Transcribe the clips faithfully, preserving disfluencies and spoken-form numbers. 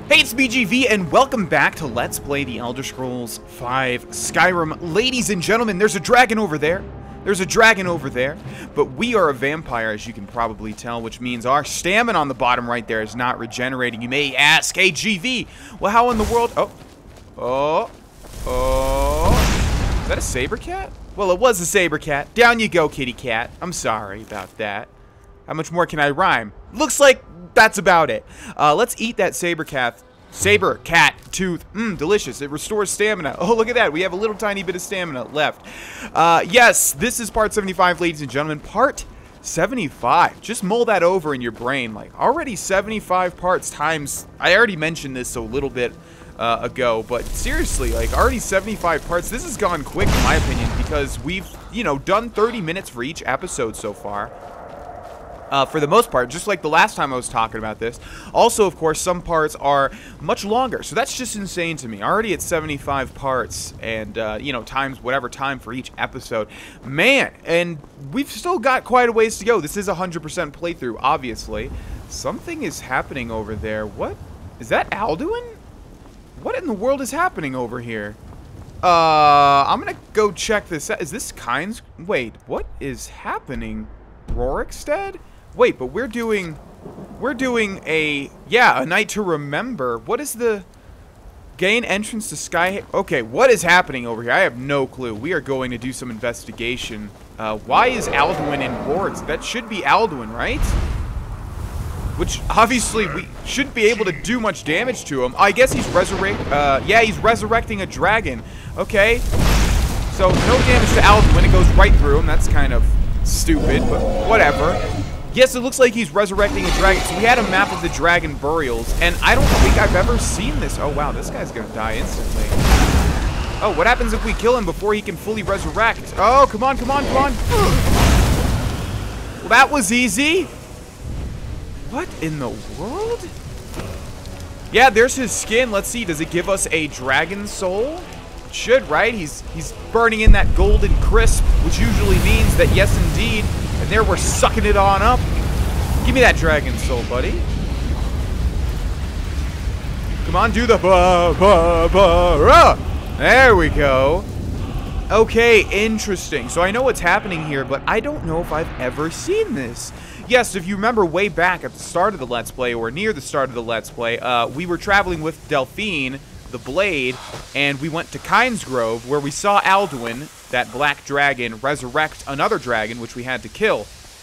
Hey, it's B G V, and welcome back to Let's Play The Elder Scrolls five Skyrim. Ladies and gentlemen, there's a dragon over there. There's a dragon over there. But we are a vampire, as you can probably tell, which means our stamina on the bottom right there is not regenerating. You may ask, hey, G V, well, how in the world... Oh. Oh. Oh. Is that a saber cat? Well, it was a saber cat. Down you go, kitty cat. I'm sorry about that. How much more can I rhyme? Looks like that's about it. Uh, let's eat that saber cat. Saber cat tooth. Mmm, delicious. It restores stamina. Oh, look at that. We have a little tiny bit of stamina left. Uh, yes, this is part seventy-five, ladies and gentlemen. Part seventy-five. Just mull that over in your brain. Like, already seventy-five parts times... I already mentioned this a little bit uh, ago, but seriously, like, already seventy-five parts. This has gone quick, in my opinion, because we've, you know, done thirty minutes for each episode so far. Uh, for the most part, just like the last time I was talking about this. Also, of course, some parts are much longer, so that's just insane to me. Already at seventy-five parts, and, uh, you know, times whatever time for each episode. Man, and we've still got quite a ways to go. This is a one hundred percent playthrough, obviously. Something is happening over there. What? Is that Alduin? What in the world is happening over here? Uh, I'm gonna go check this out. Is this Kynes? Wait, what is happening? Rorikstead? Wait, but we're doing, we're doing a, yeah, a night to remember. What is the, gain entrance to Sky, okay, what is happening over here? I have no clue. We are going to do some investigation. Uh, why is Alduin in Rorikstead? That should be Alduin, right? Which, obviously, we shouldn't be able to do much damage to him. I guess he's resurrect, uh, yeah, he's resurrecting a dragon. Okay. So, no damage to Alduin. It goes right through him. That's kind of stupid, but whatever. Yes, it looks like he's resurrecting a dragon. So we had a map of the dragon burials, and I don't think I've ever seen this. Oh, wow, this guy's gonna die instantly. Oh, what happens if we kill him before he can fully resurrect? Oh, come on, come on, come on. Well, that was easy. What in the world? Yeah, there's his skin. Let's see, does it give us a dragon soul? It should, right? He's, he's burning in that golden crisp, which usually means that, yes, indeed, and there we're sucking it on up. Give me that dragon soul, buddy. Come on, do the ba ba ba ra. There we go. Okay, interesting. So I know what's happening here, but I don't know if I've ever seen this. Yes, if you remember way back at the start of the Let's Play, or near the start of the Let's Play, uh, we were traveling with Delphine, the Blade, and we went to Kynesgrove, where we saw Alduin, that black dragon, resurrect another dragon, which we had to kill.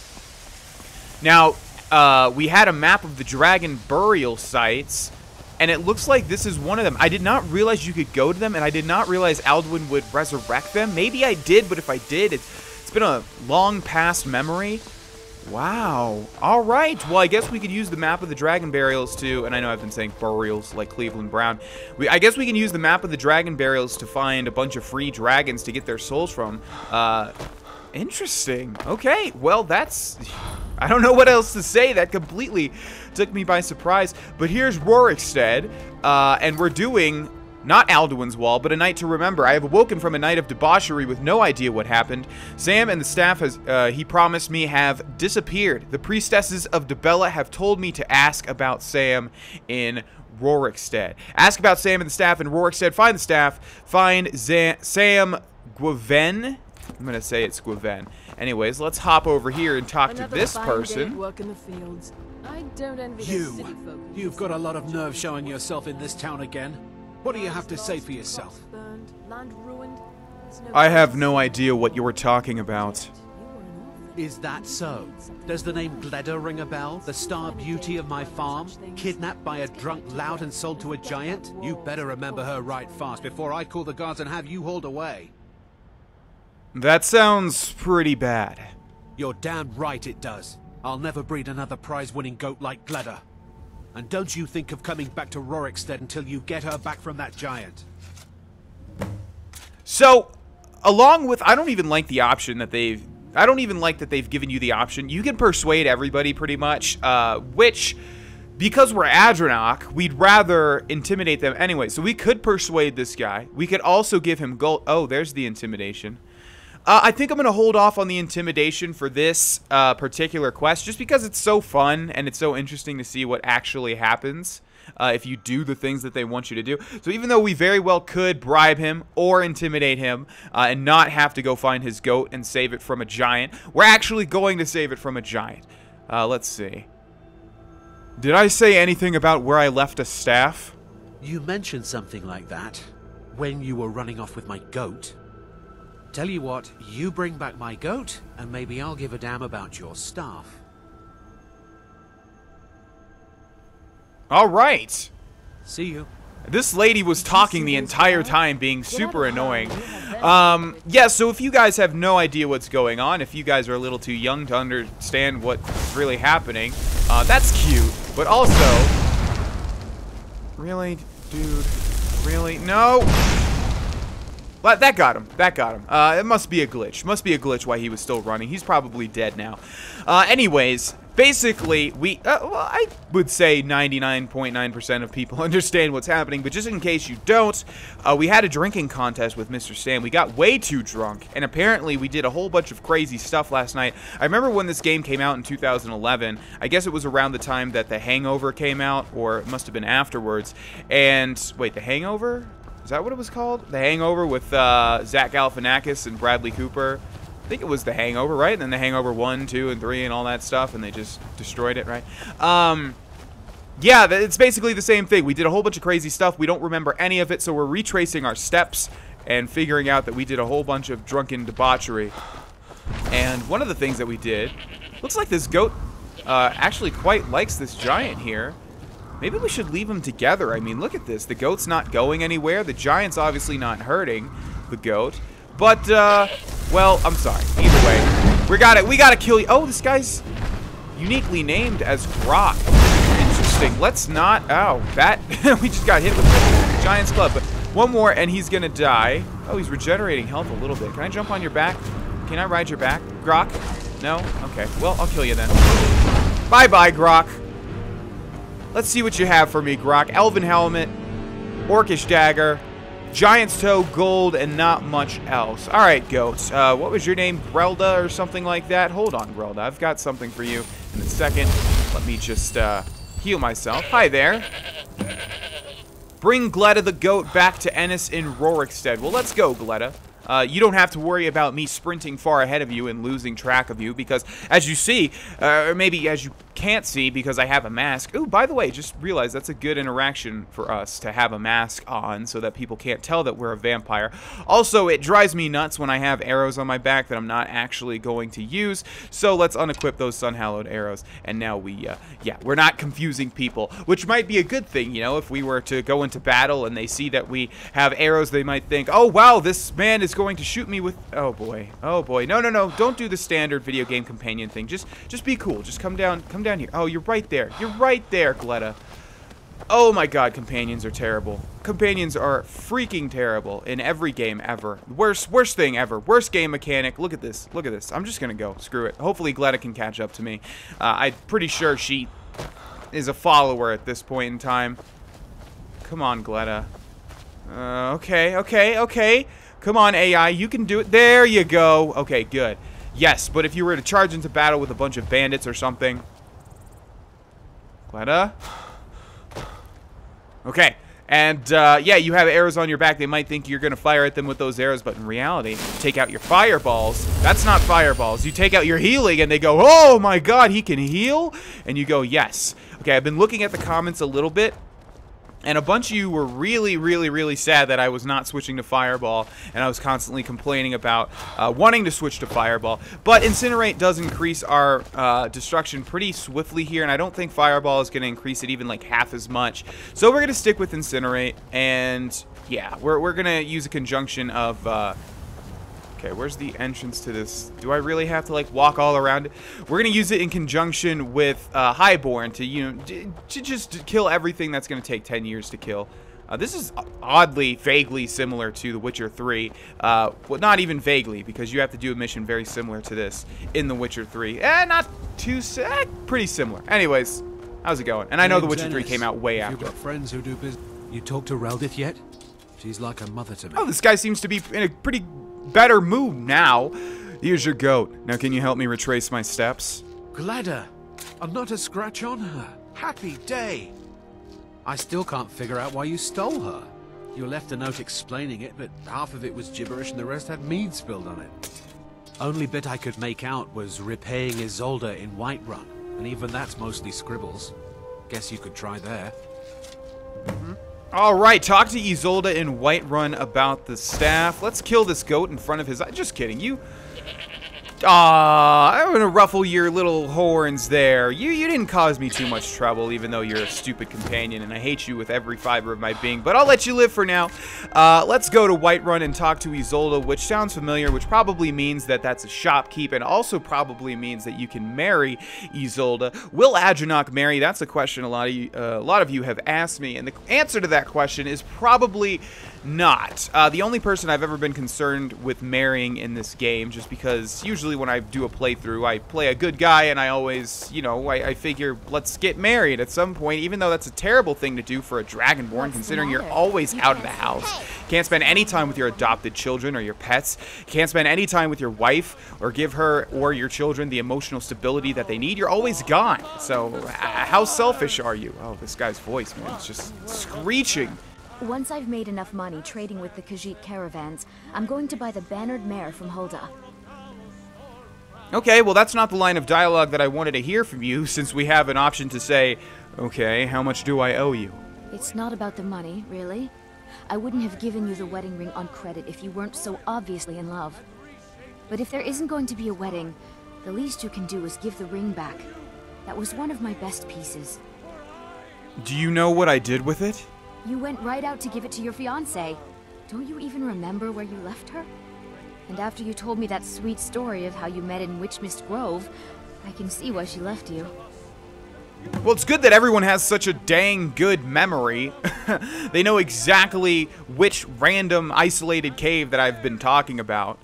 Now, uh, we had a map of the dragon burial sites, and it looks like this is one of them. I did not realize you could go to them, and I did not realize Alduin would resurrect them. Maybe I did, but if I did, it's, it's been a long past memory. Wow. All right. Well, I guess we could use the map of the dragon burials to, and I know I've been saying burials like Cleveland Brown. We, I guess we can use the map of the dragon burials to find a bunch of free dragons to get their souls from. Uh, interesting. Okay. Well, that's, I don't know what else to say. That completely took me by surprise. But here's Rorikstead, uh, and we're doing... not Alduin's Wall, but a night to remember. I have awoken from a night of debauchery with no idea what happened. Sam and the staff, has, uh, he promised me, have disappeared. The priestesses of Dibella have told me to ask about Sam in Rorikstead. Ask about Sam and the staff in Rorikstead. Find the staff. Find Zan Sam Gweven. I'm going to say it's Gweven. Anyways, let's hop over here and talk Another to this fine person. day at work in the fields. I don't envy the You, city folk. you've got a lot of nerve showing yourself in this town again. What do you have to say for yourself? Burned, land ruined. There's no I have place. no idea what you were talking about. You were an orphan. Is that so? Does the name Gleda ring a bell? The star beauty of my farm? Kidnapped by a drunk lout and sold to a giant? You better remember her right fast before I call the guards and have you hauled away. That sounds pretty bad. You're damn right it does. I'll never breed another prize-winning goat like Gleda. And don't you think of coming back to Rorikstead until you get her back from that giant. So, along with, I don't even like the option that they've, I don't even like that they've given you the option. You can persuade everybody pretty much, uh, which, because we're Adranok, we'd rather intimidate them anyway. So we could persuade this guy. We could also give him gold. Oh, there's the intimidation. Uh, I think I'm going to hold off on the intimidation for this uh, particular quest, just because it's so fun and it's so interesting to see what actually happens. uh, if you do the things that they want you to do. So even though we very well could bribe him or intimidate him uh, and not have to go find his goat and save it from a giant, we're actually going to save it from a giant. Uh, let's see. Did I say anything about where I left a staff? You mentioned something like that when you were running off with my goat. Tell you what, you bring back my goat, and maybe I'll give a damn about your staff. All right. See you. This lady was talking the entire time, being super annoying. Um, yeah, so if you guys have no idea what's going on, if you guys are a little too young to understand what's really happening, uh, that's cute. But also... Really? Dude? Really? No! But that got him. That got him. Uh, it must be a glitch. Must be a glitch why he was still running. He's probably dead now. Uh, anyways... Basically, we, uh, well, I would say ninety-nine point nine percent of people understand what's happening, but just in case you don't, uh, we had a drinking contest with Mister Stan. We got way too drunk, and apparently we did a whole bunch of crazy stuff last night. I remember when this game came out in two thousand eleven, I guess it was around the time that The Hangover came out, or it must have been afterwards, and, wait, The Hangover? Is that what it was called? The Hangover with uh, Zach Galifianakis and Bradley Cooper. I think it was The Hangover, right? And then The Hangover one, two, and three and all that stuff, and they just destroyed it, right? Um, yeah, it's basically the same thing. We did a whole bunch of crazy stuff. We don't remember any of it, so we're retracing our steps and figuring out that we did a whole bunch of drunken debauchery. And one of the things that we did, looks like this goat uh, actually quite likes this giant here. Maybe we should leave them together. I mean, look at this. The goat's not going anywhere. The giant's obviously not hurting the goat. But, uh, well, I'm sorry. Either way, we got it. We got to kill you. Oh, this guy's uniquely named as Grok. Interesting. Let's not. Oh, that. We just got hit with the Giant's Club. But one more, and he's going to die. Oh, he's regenerating health a little bit. Can I jump on your back? Can I ride your back? Grok? No? Okay. Well, I'll kill you then. Bye-bye, Grok. Let's see what you have for me, Grok. Elven Helmet. Orcish Dagger. Giant's Toe, Gold, and not much else. Alright, goats. Uh, what was your name? Grelda or something like that? Hold on, Grelda. I've got something for you in a second. Let me just uh, heal myself. Hi there. Bring Gleda the goat back to Ennis in Rorikstead. Well, let's go, Gleda. Uh, you don't have to worry about me sprinting far ahead of you and losing track of you because, as you see, uh, or maybe as you can't see because I have a mask. Ooh, by the way, just realized that's a good interaction for us to have a mask on so that people can't tell that we're a vampire. Also, it drives me nuts when I have arrows on my back that I'm not actually going to use, so let's unequip those Sun-Hallowed arrows. And now we, uh, yeah, we're not confusing people, which might be a good thing, you know, if we were to go into battle and they see that we have arrows, they might think, oh, wow, this man is going to shoot me with, oh boy, oh boy, no, no, no, don't do the standard video game companion thing, just, just be cool, just come down, come down here. Oh, you're right there, you're right there, Gleda. Oh my god, companions are terrible. Companions are freaking terrible in every game ever. Worst, worst thing ever, worst game mechanic. Look at this, look at this, I'm just gonna go, screw it. Hopefully Gleda can catch up to me. Uh, I'm pretty sure she is a follower at this point in time. Come on, Gleda. Uh, okay, okay, okay. Come on, A I, you can do it. There you go. Okay, good. Yes, but if you were to charge into battle with a bunch of bandits or something. Gleda? Okay. And, uh, yeah, you have arrows on your back. They might think you're going to fire at them with those arrows, but in reality, take out your fireballs. That's not fireballs. You take out your healing, and they go, oh, my God, he can heal? And you go, yes. Okay, I've been looking at the comments a little bit. And a bunch of you were really, really, really sad that I was not switching to Fireball, and I was constantly complaining about uh, wanting to switch to Fireball. But Incinerate does increase our uh, destruction pretty swiftly here, and I don't think Fireball is going to increase it even like half as much. So we're going to stick with Incinerate, and yeah, we're, we're going to use a conjunction of... Uh, Okay, where's the entrance to this? Do I really have to, like, walk all around it? We're going to use it in conjunction with uh, Highborn to, you know, to just kill everything that's going to take ten years to kill. Uh, this is oddly, vaguely similar to The Witcher three. Uh, well, not even vaguely, because you have to do a mission very similar to this in The Witcher three. Eh, not too... Eh, pretty similar. Anyways, how's it going? And I know The Witcher three came out way after. You've got friends who do business. You talked to Reldith yet? She's like a mother to me. Oh, this guy seems to be in a pretty... better mood now. Here's your goat. Now can you help me retrace my steps? Gleda, and not a scratch on her. Happy day. I still can't figure out why you stole her. You left a note explaining it, but half of it was gibberish and the rest had mead spilled on it. Only bit I could make out was repaying Isolde in Whiterun, and even that's mostly scribbles. Guess you could try there. Mm-hmm. All right, talk to Isolde in Whiterun about the staff. Let's kill this goat in front of his eye. Just kidding, you... Aw, I'm gonna ruffle your little horns there. You you didn't cause me too much trouble, even though you're a stupid companion, and I hate you with every fiber of my being, but I'll let you live for now. Uh, let's go to Whiterun and talk to Isolde, which sounds familiar, which probably means that that's a shopkeep, and also probably means that you can marry Isolde. Will Adranok marry? That's a question a lot of you, uh, a lot of you have asked me, and the answer to that question is probably not. Uh, the only person I've ever been concerned with marrying in this game, just because usually when I do a playthrough, I play a good guy, and I always, you know, I, I figure, let's get married at some point, even though that's a terrible thing to do for a Dragonborn, What's considering you're matter? always You out of the can't house. stay. Can't spend any time with your adopted children or your pets. Can't spend any time with your wife or give her or your children the emotional stability that they need. You're always gone. So, uh, how selfish are you? Oh, this guy's voice, man, it's just screeching. Once I've made enough money trading with the Khajiit caravans, I'm going to buy the bannered mare from Hulda. Okay, well, that's not the line of dialogue that I wanted to hear from you, since we have an option to say, okay, how much do I owe you? It's not about the money, really. I wouldn't have given you the wedding ring on credit if you weren't so obviously in love. But if there isn't going to be a wedding, the least you can do is give the ring back. That was one of my best pieces. Do you know what I did with it? You went right out to give it to your fiancée. Don't you even remember where you left her? And after you told me that sweet story of how you met in Witchmist Grove, I can see why she left you. Well, it's good that everyone has such a dang good memory. They know exactly which random isolated cave that I've been talking about.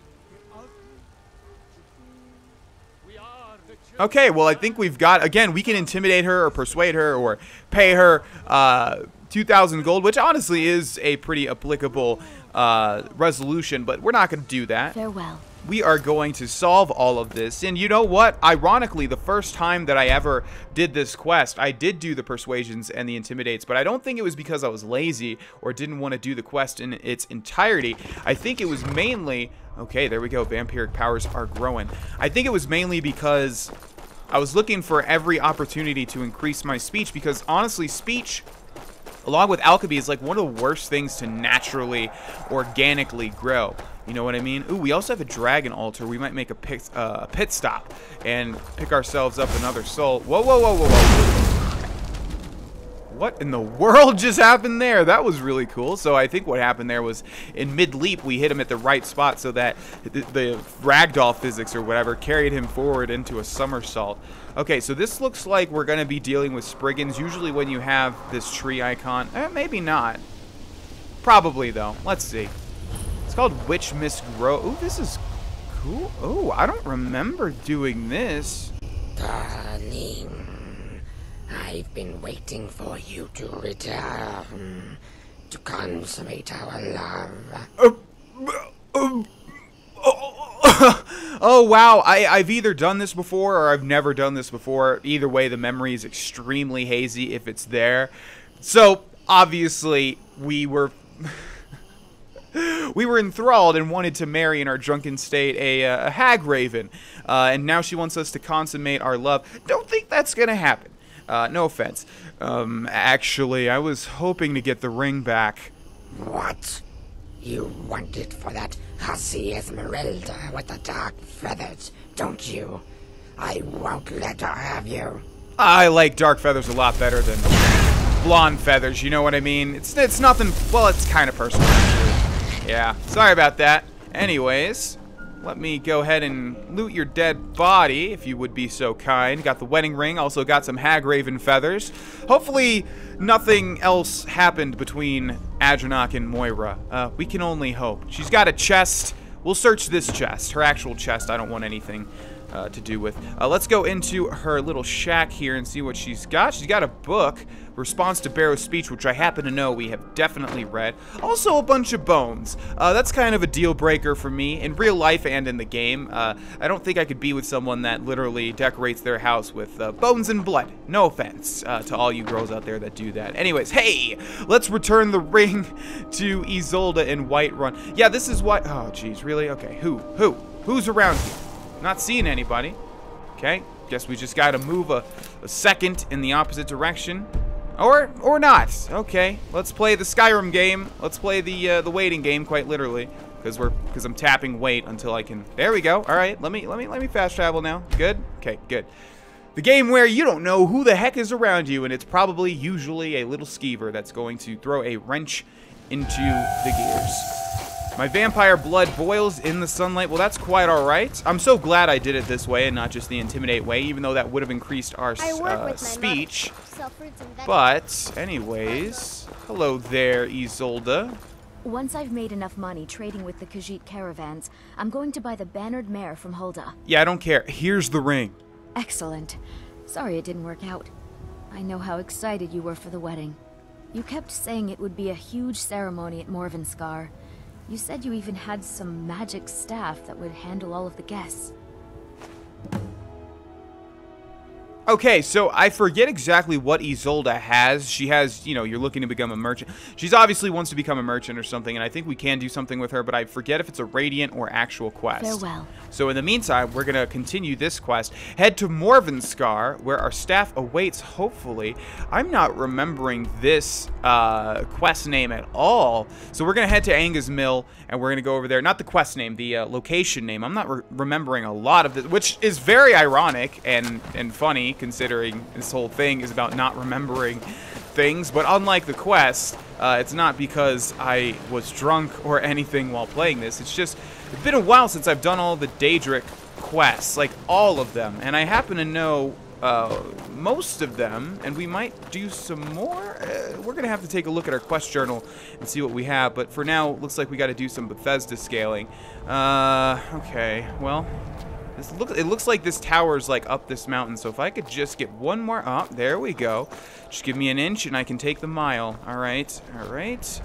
Okay, well, I think we've got, again, we can intimidate her or persuade her or pay her uh, two thousand gold, which honestly is a pretty applicable uh, resolution, but we're not going to do that. Farewell. We are going to solve all of this, and you know what? Ironically, the first time that I ever did this quest, I did do the persuasions and the intimidates, but I don't think it was because I was lazy or didn't want to do the quest in its entirety. I think it was mainly, okay, there we go, vampiric powers are growing. I think it was mainly because I was looking for every opportunity to increase my speech, because honestly, speech, along with alchemy, is like one of the worst things to naturally, organically grow. You know what I mean? Ooh, we also have a dragon altar. We might make a pit, uh, pit stop and pick ourselves up another soul. Whoa, whoa, whoa, whoa, whoa. What in the world just happened there? That was really cool. So I think what happened there was in mid-leap, we hit him at the right spot so that the, the ragdoll physics or whatever carried him forward into a somersault. Okay, so this looks like we're going to be dealing with Spriggans. Usually when you have this tree icon, eh, maybe not. Probably, though. Let's see. It's called Witchmist Grove. Ooh, this is cool. Oh, I don't remember doing this. Darling, I've been waiting for you to return to consummate our love. Uh, uh, oh, oh, wow. I, I've either done this before or I've never done this before. Either way, the memory is extremely hazy if it's there. So, obviously, we were... We were enthralled and wanted to marry in our drunken state a, uh, a hag raven, uh, and now she wants us to consummate our love. Don't think that's gonna happen. Uh, no offense. Um, actually, I was hoping to get the ring back. What? You want it for that hussy Esmeralda with the dark feathers, don't you? I won't let her have you. I like dark feathers a lot better than blonde feathers, you know what I mean? It's, it's nothing, well, it's kind of personal, actually. Yeah, sorry about that. Anyways, let me go ahead and loot your dead body, if you would be so kind. Got the wedding ring, also got some hag raven feathers. Hopefully, nothing else happened between Adranok and Moira. Uh, we can only hope. She's got a chest. We'll search this chest. Her actual chest, I don't want anything uh, to do with. Uh, let's go into her little shack here and see what she's got. She's got a book, Response to Barrow's Speech, which I happen to know we have definitely read. Also a bunch of bones. Uh, that's kind of a deal breaker for me in real life and in the game. Uh, I don't think I could be with someone that literally decorates their house with uh, bones and blood. No offense uh, to all you girls out there that do that. Anyways, hey, let's return the ring to Isolde in Whiterun. Yeah, this is what. Oh, geez, really? Okay, who? Who? Who's around here? Not seeing anybody. Okay, guess we just gotta move a, a second in the opposite direction. Or, or not. Okay, let's play the Skyrim game. Let's play the uh, the waiting game, quite literally, because we're because I'm tapping wait until I can. There we go. All right, let me let me let me fast travel now. Good. Okay, good. The game where you don't know who the heck is around you, and it's probably usually a little skeever that's going to throw a wrench into the gears. My vampire blood boils in the sunlight. Well, that's quite all right. I'm so glad I did it this way and not just the intimidate way, even though that would have increased our uh, speech. But, anyways, hello there, Isolde. Once I've made enough money trading with the Khajiit caravans, I'm going to buy the bannered mare from Hulda. Yeah, I don't care. Here's the ring. Excellent. Sorry it didn't work out. I know how excited you were for the wedding. You kept saying it would be a huge ceremony at Morvenskar. You said you even had some magic staff that would handle all of the guests. Okay, so I forget exactly what Isolde has. She has, you know, you're looking to become a merchant. She's obviously wants to become a merchant or something, and I think we can do something with her, but I forget if it's a Radiant or actual quest. Farewell. So in the meantime, we're going to continue this quest. Head to Morvenskar, where our staff awaits, hopefully. I'm not remembering this uh, quest name at all. So we're going to head to Anga's Mill, and we're going to go over there. Not the quest name, the uh, location name. I'm not re remembering a lot of this, which is very ironic and, and funny, considering this whole thing is about not remembering things. But unlike the quest, uh, it's not because I was drunk or anything while playing this. It's just, it's been a while since I've done all the Daedric quests, like all of them, and I happen to know uh, most of them, and we might do some more. Uh, we're gonna have to take a look at our quest journal and see what we have, but for now, looks like we got to do some Bethesda scaling. Uh, okay, well, this look, it looks like this tower is like up this mountain, so if I could just get one more up, oh, there we go. Just give me an inch and I can take the mile. All right, all right.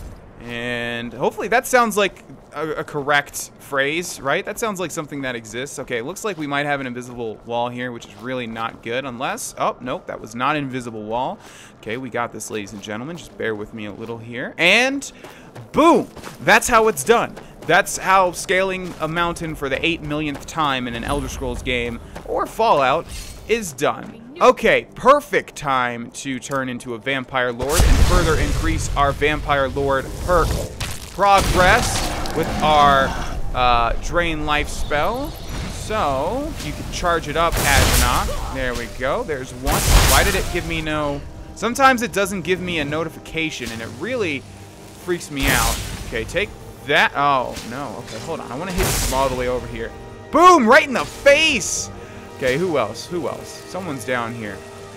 And hopefully that sounds like a, a correct phrase, right? That sounds like something that exists. Okay, looks like we might have an invisible wall here, which is really not good unless... Oh, nope, that was not an invisible wall. Okay, we got this, ladies and gentlemen. Just bear with me a little here. And boom! That's how it's done. That's how scaling a mountain for the eight millionth time in an Elder Scrolls game, or Fallout, is done. Okay, perfect time to turn into a Vampire Lord and further increase our Vampire Lord perk progress with our uh, Drain Life spell. So, you can charge it up, Adnok. There we go, there's one. Why did it give me no... Sometimes it doesn't give me a notification, and it really freaks me out. Okay, take that. Oh, no. Okay, hold on. I want to hit this all the way over here. Boom! Right in the face! Okay, who else? Who else? Someone's down here.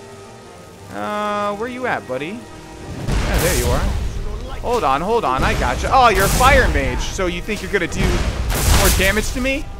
Uh, where you at, buddy? Yeah, there you are. Hold on, hold on. I gotcha. Oh, you're a fire mage. So you think you're gonna do more damage to me?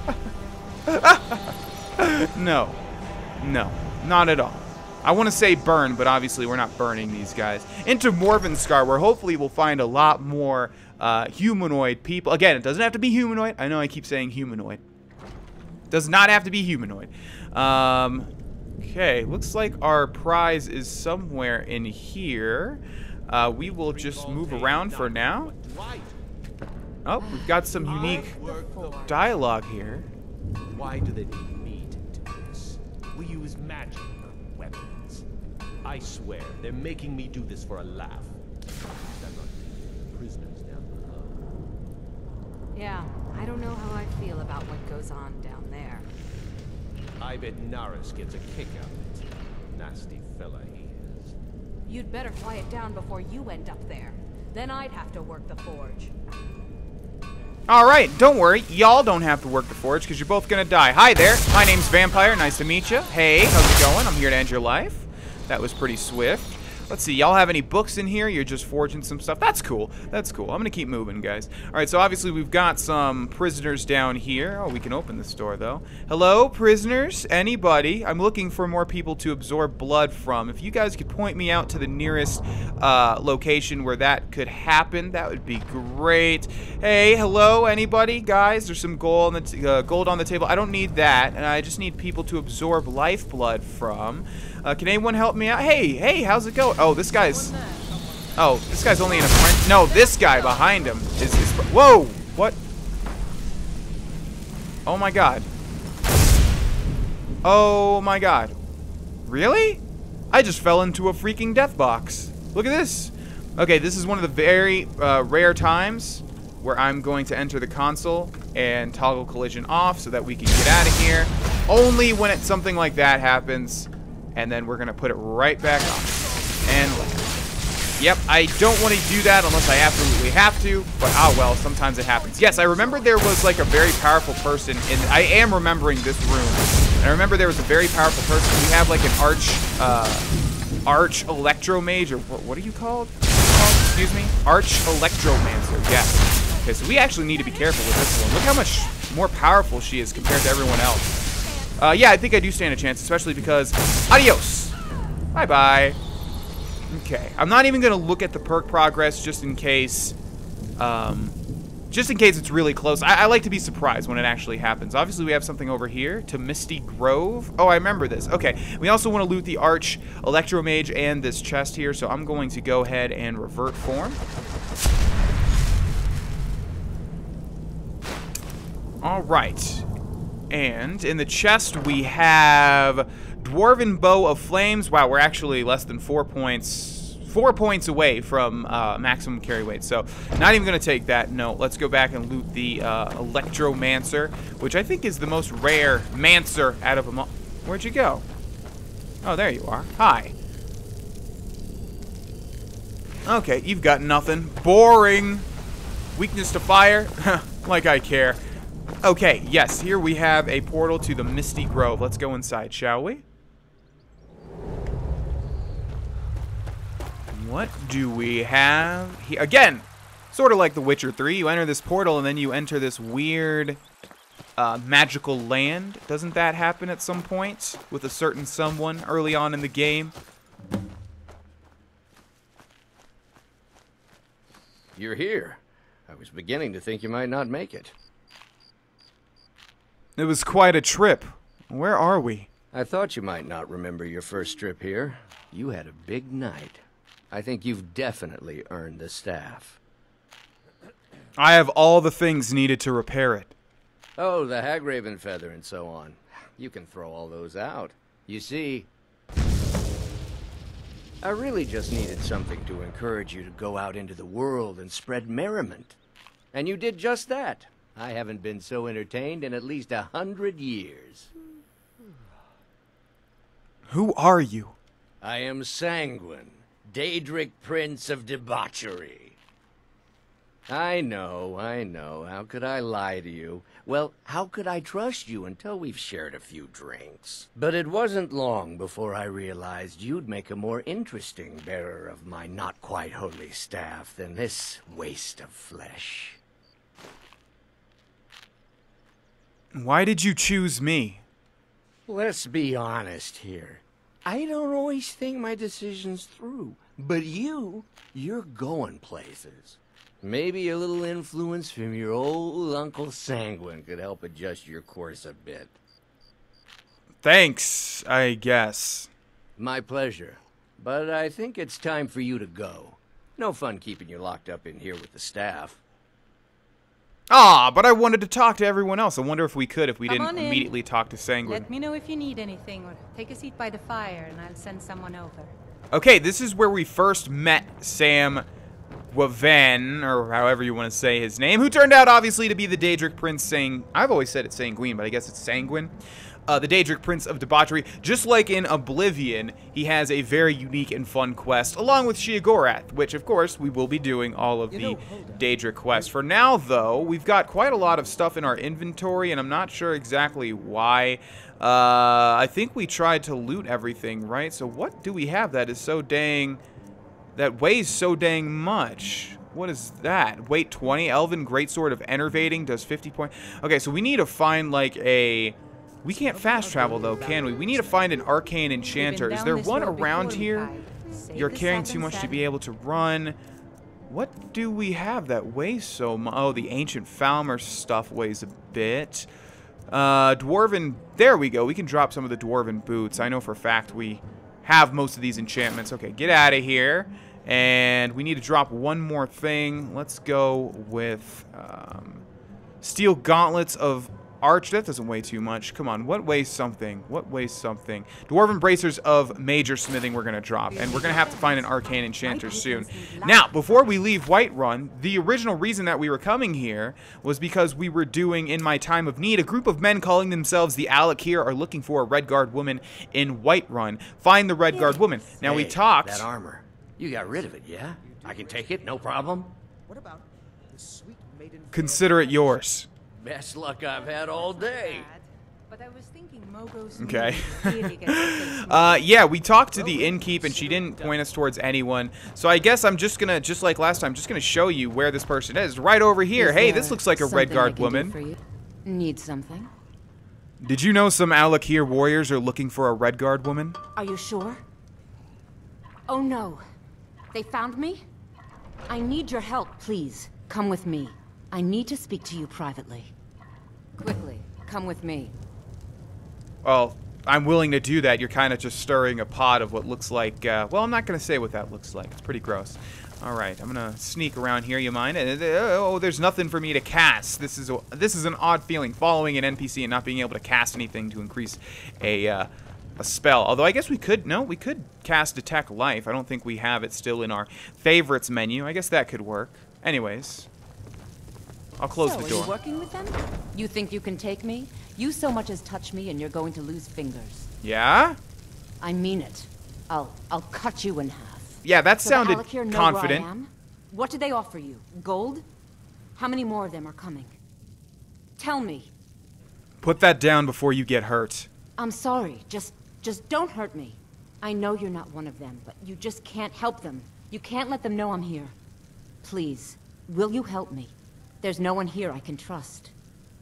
No. No. Not at all. I want to say burn, but obviously we're not burning these guys. Into Morvenskar, where hopefully we'll find a lot more uh, humanoid people. Again, it doesn't have to be humanoid. I know I keep saying humanoid. Does not have to be humanoid. Um, okay, looks like our prize is somewhere in here. Uh, we will just move around for now. Oh, we've got some unique dialogue here. Why do they need me to do this? We use magic, not weapons. I swear, they're making me do this for a laugh. I'm not taking prisoners down below. Yeah, I don't know how I feel about what goes on down there. I bet Naris gets a kick out of it. Nasty fella he is. You'd better quiet down before you end up there. Then I'd have to work the forge. Alright, don't worry. Y'all don't have to work the forge because you're both going to die. Hi there. My name's Vampire. Nice to meet you. Hey, how's it going? I'm here to end your life. That was pretty swift. Let's see, y'all have any books in here? You're just forging some stuff. That's cool. That's cool. I'm gonna keep moving, guys. All right, so obviously we've got some prisoners down here. Oh, we can open this door, though. Hello, prisoners? Anybody? I'm looking for more people to absorb blood from. If you guys could point me out to the nearest uh, location where that could happen, that would be great. Hey, hello, anybody? Guys, there's some gold on the, t uh, gold on the table. I don't need that, and I just need people to absorb lifeblood from. Uh, can anyone help me out? Hey, hey, how's it going? Oh, this guy's... Oh, this guy's only an apprentice. No, this guy behind him is... is whoa! What? Oh my god. Oh my god. Really? I just fell into a freaking death box. Look at this. Okay, this is one of the very uh, rare times where I'm going to enter the console and toggle collision off so that we can get out of here. Only when it's something like that happens. And then we're going to put it right back on. And yep, I don't want to do that unless I absolutely have to. But ah well, sometimes it happens. Yes, I remember there was like a very powerful person in... I am remembering this room. And I remember there was a very powerful person. We have like an arch... Uh, arch electromage, or what, what are you called? Excuse me? Arch electromancer, yes. Okay, so we actually need to be careful with this one. Look how much more powerful she is compared to everyone else. Uh, yeah, I think I do stand a chance, especially because... Adios! Bye-bye. Okay, I'm not even going to look at the perk progress just in case... Um, just in case it's really close. I, I like to be surprised when it actually happens. Obviously, we have something over here to Misty Grove. Oh, I remember this. Okay, we also want to loot the Arch Electromage and this chest here, so I'm going to go ahead and revert form. All right. And in the chest, we have Dwarven Bow of Flames. Wow, we're actually less than four points, four points away from uh, maximum carry weight. So not even going to take that. No, let's go back and loot the uh, Electromancer, which I think is the most rare Mancer out of them all. Where'd you go? Oh, there you are. Hi. Okay, you've got nothing. Boring. Weakness to fire? Like I care. Okay, yes, here we have a portal to the Misty Grove. Let's go inside, shall we? What do we have here? Again, sort of like The Witcher three, you enter this portal and then you enter this weird uh, magical land. Doesn't that happen at some point with a certain someone early on in the game? You're here. I was beginning to think you might not make it. It was quite a trip. Where are we? I thought you might not remember your first trip here. You had a big night. I think you've definitely earned the staff. I have all the things needed to repair it. Oh, the Hagraven feather and so on. You can throw all those out. You see, I really just needed something to encourage you to go out into the world and spread merriment. And you did just that. I haven't been so entertained in at least a hundred years. Who are you? I am Sanguine, Daedric Prince of Debauchery. I know, I know. How could I lie to you? Well, how could I trust you until we've shared a few drinks? But it wasn't long before I realized you'd make a more interesting bearer of my not-quite-holy staff than this waste of flesh. Why did you choose me? Let's be honest here. I don't always think my decisions through. But you, you're going places. Maybe a little influence from your old Uncle Sanguine could help adjust your course a bit. Thanks, I guess. My pleasure. But I think it's time for you to go. No fun keeping you locked up in here with the staff. Ah, but I wanted to talk to everyone else. I wonder if we could if we Come didn't on in. immediately talk to Sanguine. Let me know if you need anything, or take a seat by the fire, and I'll send someone over. Okay, this is where we first met Sam Waven, or however you want to say his name, who turned out obviously to be the Daedric Prince Sang... I've always said it's Sanguine, but I guess it's Sanguine. Uh, the Daedric Prince of Debauchery. Just like in Oblivion, he has a very unique and fun quest, along with Sheogorath, which, of course, we will be doing all of the Daedric quests. For now, though, we've got quite a lot of stuff in our inventory, and I'm not sure exactly why. Uh, I think we tried to loot everything, right? So what do we have that is so dang that weighs so dang much. What is that? Weight twenty. Elven Greatsword of Enervating does fifty points. Okay, so we need to find like a... We can't fast travel though, can we? We need to find an arcane enchanter. Is there one around here? You're carrying too much to be able to run. What do we have that weighs so much? Oh, the Ancient Falmer stuff weighs a bit. Uh, Dwarven... There we go. We can drop some of the Dwarven boots. I know for a fact we have most of these enchantments. Okay, get out of here. And we need to drop one more thing. Let's go with um, Steel Gauntlets of Arch. That doesn't weigh too much. Come on, what weighs something? What weighs something? Dwarven Bracers of Major Smithing we're going to drop. And we're going to have to find an Arcane Enchanter soon. Now, before we leave Whiterun, the original reason that we were coming here was because we were doing In My Time of Need. A group of men calling themselves the Alakir are looking for a Redguard woman in Whiterun. Find the Redguard woman. Now, we Hey, talked... that armor. You got rid of it, yeah? I can take it, no problem. What about the sweet maiden? Consider it yours. Best luck I've had all day. But I was thinking Mogo's Okay. really gets so uh, yeah, we talked to the innkeep, and she didn't point us towards anyone. So I guess I'm just gonna, just like last time, just gonna show you where this person is. Right over here. Is Hey, there this looks like a something I Redguard can do woman. for you? Need something? Did you know some Alakir warriors are looking for a Redguard woman? Are you sure? Oh no. They found me? I need your help, please. Come with me. I need to speak to you privately. Quickly, come with me. Well, I'm willing to do that. You're kind of just stirring a pot of what looks like, uh, well, I'm not going to say what that looks like. It's pretty gross. All right, I'm going to sneak around here, you mind? Uh, oh, there's nothing for me to cast. This is a, this is an odd feeling, following an N P C and not being able to cast anything to increase a, uh, a spell. Although I guess we could, no, we could cast Detect Life. I don't think we have it still in our favorites menu. I guess that could work. Anyways, I'll close so, the are door. you working with them? You think you can take me? You so much as touch me and you're going to lose fingers. Yeah? I mean it. I'll I'll cut you in half. Yeah, that So sounded the Alakir know confident. Where I am? What do they offer you? Gold? How many more of them are coming? Tell me. Put that down before you get hurt. I'm sorry. Just just don't hurt me. I know you're not one of them, but you just can't help them. You can't let them know I'm here. Please, will you help me? There's no one here I can trust.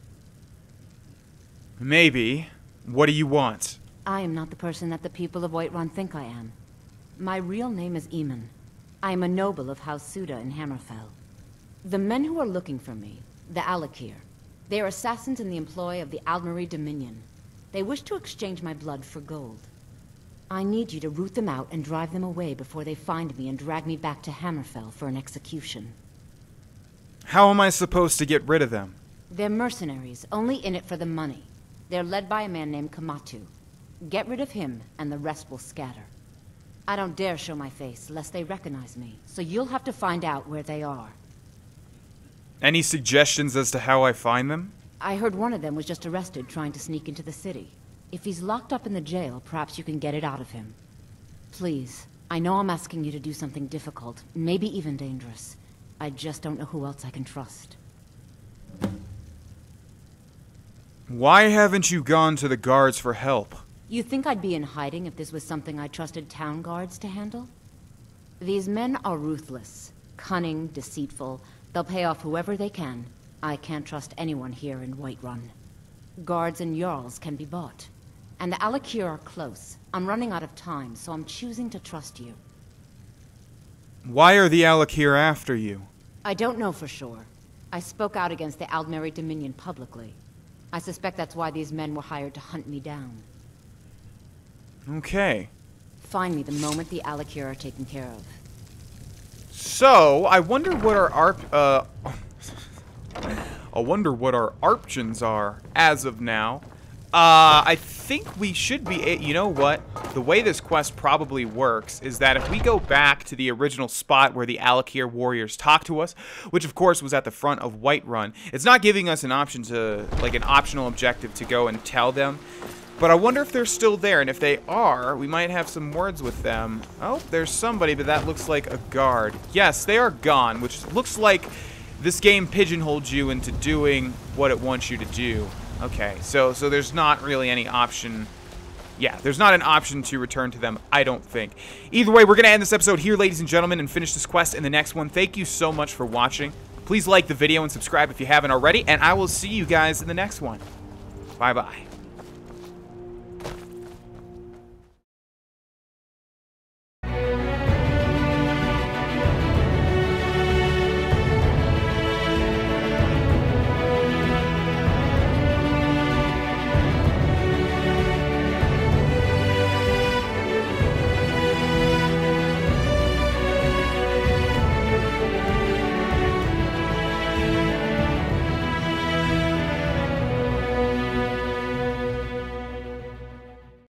Maybe. What do you want? I am not the person that the people of Whiterun think I am. My real name is Eamon. I am a noble of House Suda in Hammerfell. The men who are looking for me, the Alakir, they are assassins in the employ of the Aldmeri Dominion. They wish to exchange my blood for gold. I need you to root them out and drive them away before they find me and drag me back to Hammerfell for an execution. How am I supposed to get rid of them? They're mercenaries, only in it for the money. They're led by a man named Kamatu. Get rid of him, and the rest will scatter. I don't dare show my face, lest they recognize me, so you'll have to find out where they are. Any suggestions as to how I find them? I heard one of them was just arrested trying to sneak into the city. If he's locked up in the jail, perhaps you can get it out of him. Please, I know I'm asking you to do something difficult, maybe even dangerous. I just don't know who else I can trust. Why haven't you gone to the guards for help? You think I'd be in hiding if this was something I trusted town guards to handle? These men are ruthless, cunning, deceitful. They'll pay off whoever they can. I can't trust anyone here in Whiterun. Guards and Jarls can be bought. And the Alakir are close. I'm running out of time, so I'm choosing to trust you. Why are the Alakir after you? I don't know for sure. I spoke out against the Aldmeri Dominion publicly. I suspect that's why these men were hired to hunt me down. Okay. Find me the moment the Alakir are taken care of. So, I wonder what our arp... Uh... I wonder what our options are as of now. Uh, I think we should be... A you know what? The way this quest probably works is that if we go back to the original spot where the Alakir warriors talked to us, which of course was at the front of Whiterun, it's not giving us an option to, like an optional objective to go and tell them. But I wonder if they're still there, and if they are, we might have some words with them. Oh, there's somebody, but that looks like a guard. Yes, they are gone, which looks like this game pigeonholes you into doing what it wants you to do. Okay, so so there's not really any option Yeah, there's not an option to return to them, I don't think. Either way, we're going to end this episode here, ladies and gentlemen, and finish this quest in the next one. Thank you so much for watching. Please like the video and subscribe if you haven't already, and I will see you guys in the next one. Bye-bye.